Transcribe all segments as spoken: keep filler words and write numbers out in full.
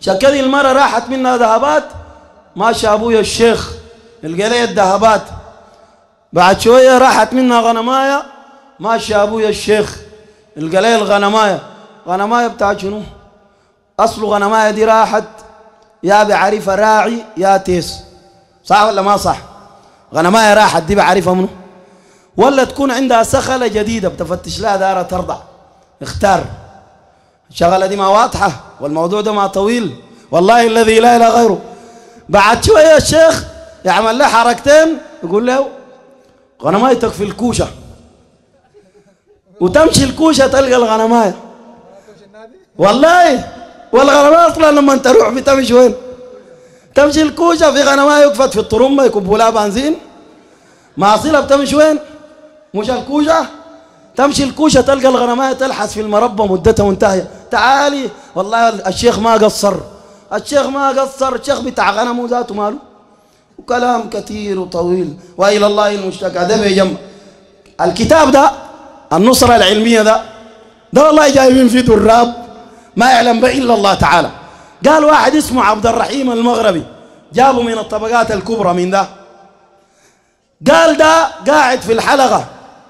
شكذي المرة راحت منها ذهبات، ماشي أبويا الشيخ القى لي الذهبات. بعد شوية راحت منها غنماية، ماشي أبويا الشيخ القى لي الغنماية. غنماية بتاعت شنو؟ أصل غنماية دي راحت يا بعرفها راعي يا تيس، صح ولا ما صح؟ غنماية راحت دي بعرفها منه، ولا تكون عندها سخلة جديدة بتفتش لها دارة ترضع. اختار. الشغلة دي ما واضحة والموضوع ده ما طويل، والله الذي لا إله غيره. بعد شوية الشيخ يعمل له حركتين، يقول له غنمايتك في الكوشة، وتمشي الكوشة تلقى الغنماية. والله والغنماية أصلا لما تروح بتمشي وين؟ تمشي الكوشة، في غنماية يقفت في الطرمبة يكبوا لها بنزين، معصيلة بتمشي وين؟ مش الكوشة. تمشي الكوشة تلقى الغنماية تلحس في المربى مدتها منتهية. تعالي والله الشيخ ما قصر، الشيخ ما قصر، الشيخ بتاع غنمه ذاته ماله، وكلام كثير وطويل. وإلى الله المشتكى. ده بيجمع الكتاب ده النصرة العلمية ده ده والله جايبين فيه دراب ما يعلم به إلا الله تعالى. قال واحد اسمه عبد الرحيم المغربي، جابه من الطبقات الكبرى من ده. قال ده قاعد في الحلقة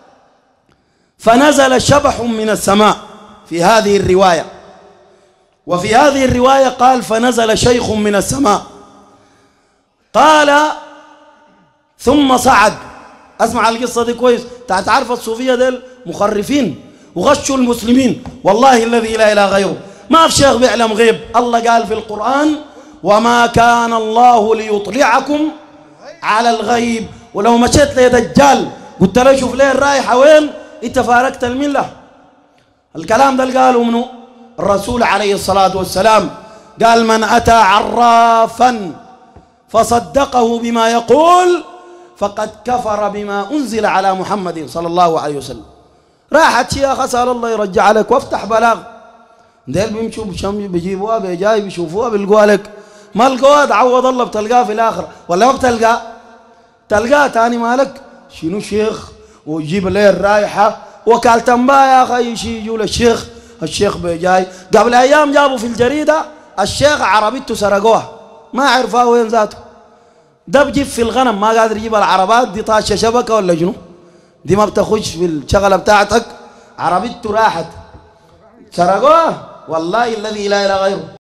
فنزل شبح من السماء في هذه الرواية، وفي هذه الرواية قال فنزل شيخ من السماء. قال ثم صعد. اسمع القصة دي كويس. تعرف الصوفية ديل مخرفين وغشوا المسلمين، والله الذي لا إله غيره. ما في شيخ بيعلم غيب. الله قال في القرآن وما كان الله ليطلعكم على الغيب. ولو مشيت لي دجال قلت له شوف ليه الرايحة وين، انت فارقت الملة. الكلام ده قالوا منه الرسول عليه الصلاة والسلام. قال من أتى عرافا فصدقه بما يقول فقد كفر بما أنزل على محمد صلى الله عليه وسلم. راحت شيخ أسأل الله يرجع لك وافتح بلاغ. ديل بيمشوا بشم بيجيبوها بيجاي بيشوفوها بيلقوها لك، ما لقوها تعوض الله بتلقاها في الآخر، ولا ما بتلقى تلقاها تاني مالك شنو شيخ ويجيب ليه الرايحة وكالة تنبا يا أخي شي يجوا للشيخ. الشيخ بيجاي قبل أيام جابوا في الجريدة الشيخ عربيته سرقوها ما عرفها وين ذاته. ده بجيب في الغنم ما قادر يجيب العربات دي، طاشة شبكة ولا جنو دي ما بتخش في الشغلة بتاعتك. عربيته راحت سرقوها والله الذي لا إله غيره.